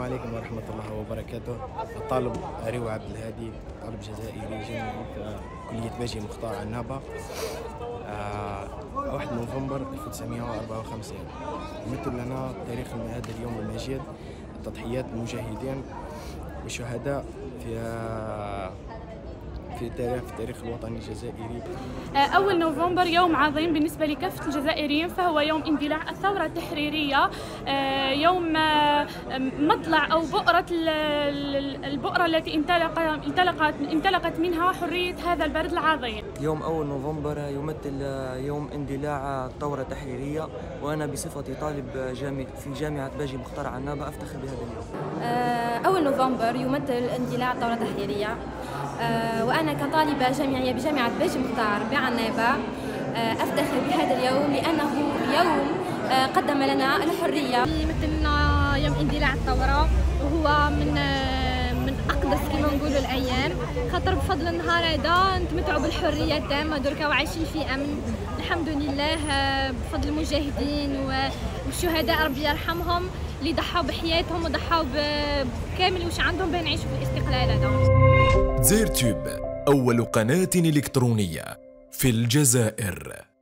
عليكم ورحمة الله وبركاته. الطالب ريو عبد الهادي، طالب جزائري جامعي في كلية باجي مختار عنابة. 1 نوفمبر 1954 يمثل لنا تاريخ هذا اليوم المجيد، تضحيات المجاهدين والشهداء في التاريخ الوطني الجزائري. أول نوفمبر يوم عظيم بالنسبة لكافة الجزائريين، فهو يوم اندلاع الثورة التحريرية، يوم مطلع أو البؤرة التي انطلقت منها حرية هذا البلد العظيم. يوم أول نوفمبر يمثل يوم اندلاع الثورة التحريرية، وأنا بصفتي طالب في جامعة باجي مختار عنابة أفتخر بهذا اليوم. أول نوفمبر يمثل اندلاع الثورة التحريرية، وأنا كطالبة جامعية بجامعة باجي مختار بعنابة أفتخر بهذا اليوم لأنه يوم قدم لنا الحرية. يمثل لنا يوم اندلاع الثورة، وهو من أقدس كما نقولوا الأيام، خاطر بفضل النهار هذا نتمتعوا بالحرية التامة دركا وعايشين في أمن الحمد لله، بفضل المجاهدين والشهداء ربي يرحمهم اللي ضحوا بحياتهم وضحوا بكامل واش عندهم باه نعيشوا في الاستقلال هذا. زيرتوب، أول قناة إلكترونية في الجزائر.